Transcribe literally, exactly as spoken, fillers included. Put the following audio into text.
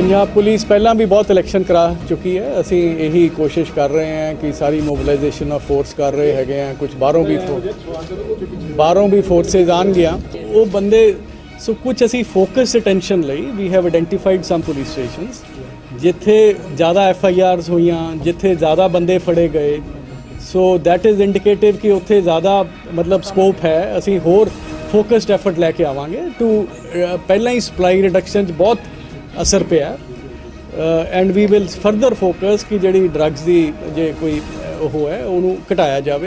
Punjab police पहला भी बहुत इलैक्शन करा चुकी है। असी यही कोशिश कर रहे हैं कि सारी मोबिलाइजेशन ऑफ फोर्स कर रहे हैं। कुछ बाहरों भी बाहरों भी फोर्सेज आन गया वो बंदे सो कुछ असी फोकस अटेंशन लई we have identified some police stations जिथे ज़्यादा एफ आई आरस हुई, जिथे ज़्यादा बंदे फड़े गए। सो दैट इज़ इंडिकेटिव कि उत्थे ज़्यादा मतलब स्कोप है। असी होर फोकस्ड एफर्ट लैके आवांगे टू पहला ही सप्लाई रिडक्शन बहुत असर पिया and we will further focus कि जिहड़ी ड्रग्स की जे कोई वो है उन्होंने घटाया जाए।